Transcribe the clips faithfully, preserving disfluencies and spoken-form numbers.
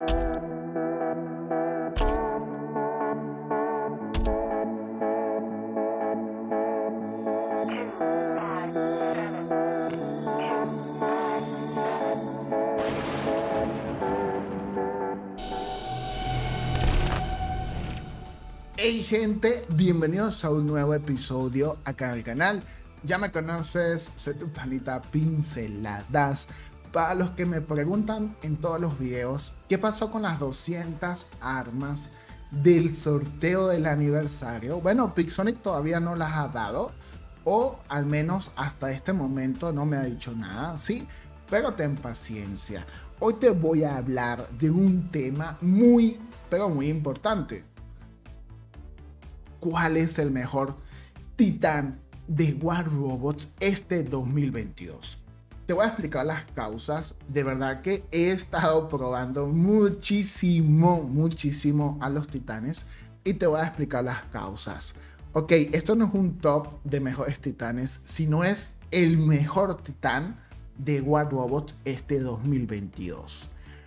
Hey gente, bienvenidos a un nuevo episodio acá en el canal. Ya me conoces, soy tu panita Pinceladas. Para los que me preguntan en todos los videos qué pasó con las doscientas armas del sorteo del aniversario, bueno, Pixonic todavía no las ha dado, o al menos hasta este momento no me ha dicho nada, ¿sí? Pero ten paciencia. Hoy te voy a hablar de un tema muy, pero muy importante. ¿Cuál es el mejor titán de War Robots este dos mil veintidós? Te voy a explicar las causas. De verdad que he estado probando muchísimo, muchísimo a los titanes y te voy a explicar las causas. Ok, esto no es un top de mejores titanes, sino es el mejor titán de War Robots este dos mil veintidós.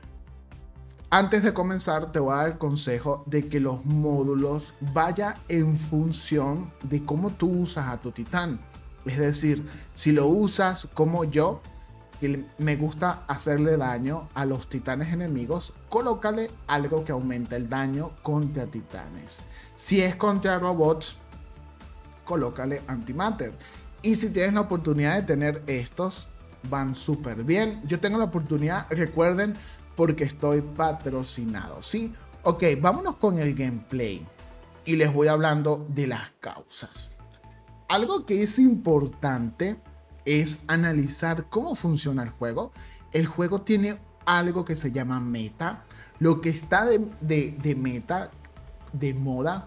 Antes de comenzar, te voy a dar el consejo de que los módulos vayan en función de cómo tú usas a tu titán. Es decir, si lo usas como yo, que me gusta hacerle daño a los titanes enemigos, colócale algo que aumente el daño contra titanes. Si es contra robots, colócale antimatter. Y si tienes la oportunidad de tener estos, van súper bien. Yo tengo la oportunidad, recuerden, porque estoy patrocinado, ¿sí? Ok, vámonos con el gameplay y les voy hablando de las causas. Algo que es importante es analizar cómo funciona el juego. El juego tiene algo que se llama meta. Lo que está de, de, de meta, de moda,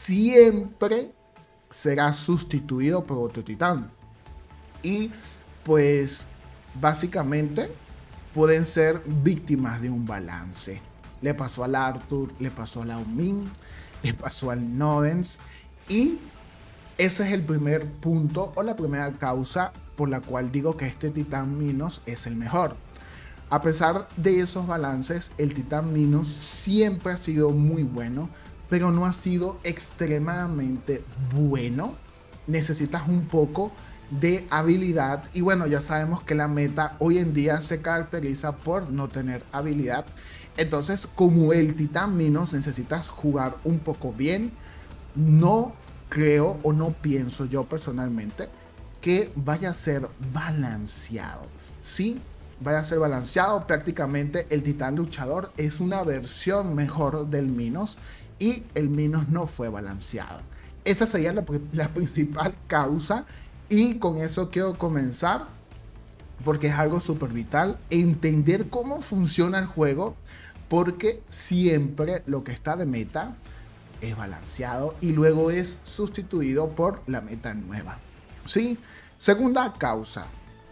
siempre será sustituido por otro titán. Y pues básicamente pueden ser víctimas de un balance. Le pasó al Arthur, le pasó a Lao Ming, le pasó al Nodens, y ese es el primer punto o la primera causa por la cual digo que este titán Minos es el mejor. A pesar de esos balances, el titán Minos siempre ha sido muy bueno, pero no ha sido extremadamente bueno. Necesitas un poco de habilidad, y bueno, ya sabemos que la meta hoy en día se caracteriza por no tener habilidad. Entonces, como el titán Minos, necesitas jugar un poco bien. No creo o no pienso yo personalmente que vaya a ser balanceado, ¿sí? Vaya a ser balanceado. Prácticamente el titán luchador es una versión mejor del Minos, y el Minos no fue balanceado. Esa sería la, la principal causa. Y con eso quiero comenzar, porque es algo súper vital, entender cómo funciona el juego, porque siempre lo que está de meta es balanceado y luego es sustituido por la meta nueva, ¿sí? Segunda causa,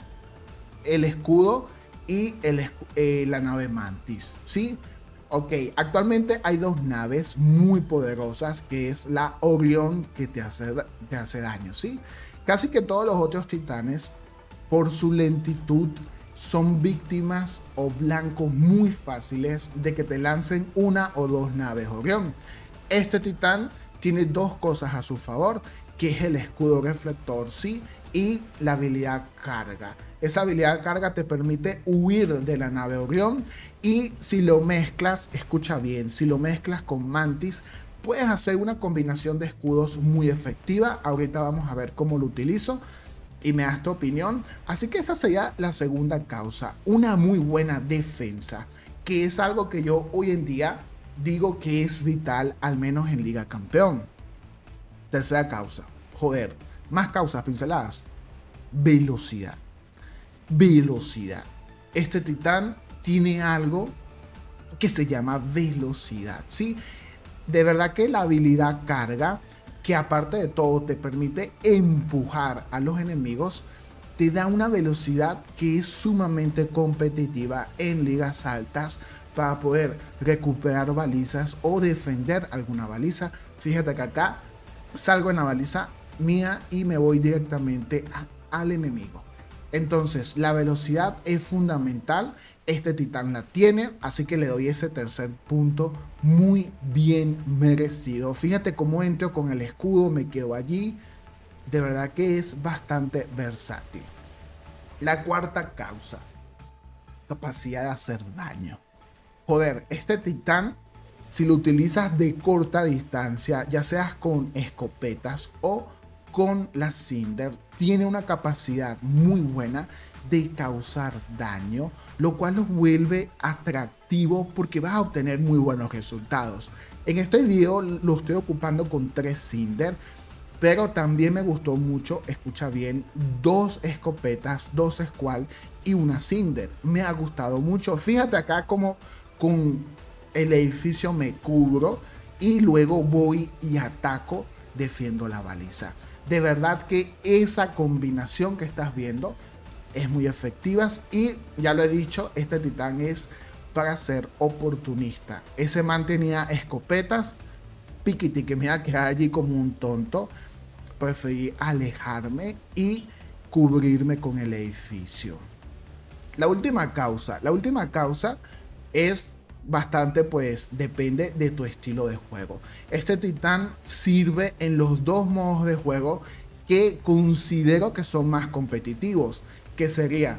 el escudo y el, eh, la nave Mantis, ¿sí? Ok, actualmente hay dos naves muy poderosas, que es la Orión, que te hace, te hace daño, ¿sí? Casi que todos los otros titanes, por su lentitud, son víctimas o blancos muy fáciles de que te lancen una o dos naves Orión. Este titán tiene dos cosas a su favor, que es el escudo reflector, ¿sí? Y la habilidad carga. Esa habilidad carga te permite huir de la nave Orión, y si lo mezclas, escucha bien, si lo mezclas con Mantis, puedes hacer una combinación de escudos muy efectiva. Ahorita vamos a ver cómo lo utilizo y me das tu opinión. Así que esa sería la segunda causa, una muy buena defensa, que es algo que yo hoy en día digo que es vital, al menos en Liga Campeón. Tercera causa, joder, más causas pinceladas. Velocidad. Velocidad. Este titán tiene algo que se llama velocidad, ¿sí? De verdad que la habilidad carga, que aparte de todo te permite empujar a los enemigos, te da una velocidad que es sumamente competitiva en ligas altas para poder recuperar balizas o defender alguna baliza. Fíjate que acá salgo en la baliza mía y me voy directamente a, al enemigo. Entonces la velocidad es fundamental este titán la tiene, así que le doy ese tercer punto muy bien merecido. Fíjate cómo entro con el escudo, me quedo allí. De verdad que es bastante versátil. La cuarta causa, capacidad de hacer daño. Joder, este titán, si lo utilizas de corta distancia, ya seas con escopetas o con la Cinder, tiene una capacidad muy buena de causar daño, lo cual lo vuelve atractivo porque vas a obtener muy buenos resultados. En este video lo estoy ocupando con tres Cinder, pero también me gustó mucho, escucha bien, dos escopetas, dos Squall y una Cinder. Me ha gustado mucho. Fíjate acá como con el edificio me cubro y luego voy y ataco, defiendo la baliza. De verdad que esa combinación que estás viendo es muy efectiva y ya lo he dicho, este titán es para ser oportunista. Ese man tenía escopetas, piquiti que me iba a quedar allí como un tonto. Preferí alejarme y cubrirme con el edificio. La última causa, la última causa es bastante, pues depende de tu estilo de juego. Este titán sirve en los dos modos de juego que considero que son más competitivos, que sería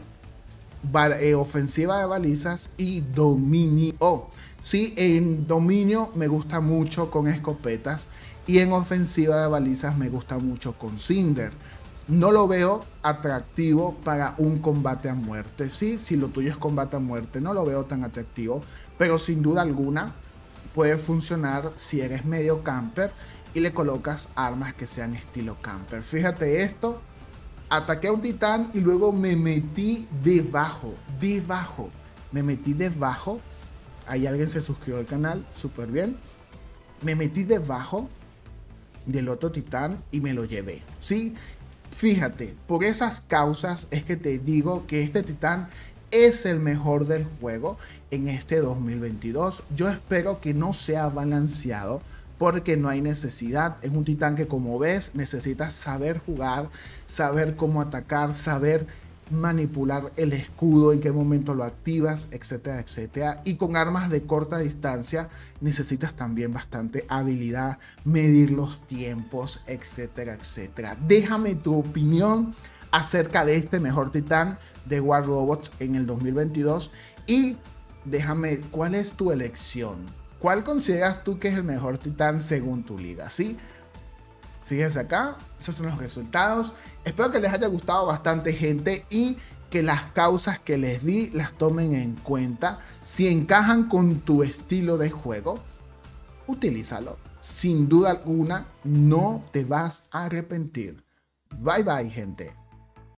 eh, ofensiva de balizas y dominio. Oh, sí, en dominio me gusta mucho con escopetas y en ofensiva de balizas me gusta mucho con Cinder. No lo veo atractivo para un combate a muerte. Sí, si lo tuyo es combate a muerte, no lo veo tan atractivo, pero sin duda alguna puede funcionar si eres medio camper y le colocas armas que sean estilo camper. Fíjate esto, ataqué a un titán y luego me metí debajo, debajo, me metí debajo. Ahí alguien se suscribió al canal, súper bien. Me metí debajo del otro titán y me lo llevé, ¿sí? Fíjate, por esas causas es que te digo que este titán es el mejor del juego en este dos mil veintidós. Yo espero que no sea balanceado porque no hay necesidad. Es un titán que, como ves, necesitas saber jugar, saber cómo atacar, saber manipular el escudo, en qué momento lo activas, etcétera, etcétera. Y con armas de corta distancia necesitas también bastante habilidad, medir los tiempos, etcétera, etcétera. Déjame tu opinión acerca de este mejor titán de War Robots en el dos mil veintidós y déjame cuál es tu elección. ¿Cuál consideras tú que es el mejor titán según tu liga? ¿Sí? Fíjense acá, esos son los resultados. Espero que les haya gustado bastante, gente, y que las causas que les di las tomen en cuenta. Si encajan con tu estilo de juego, utilízalo. Sin duda alguna, no te vas a arrepentir. Bye bye, gente.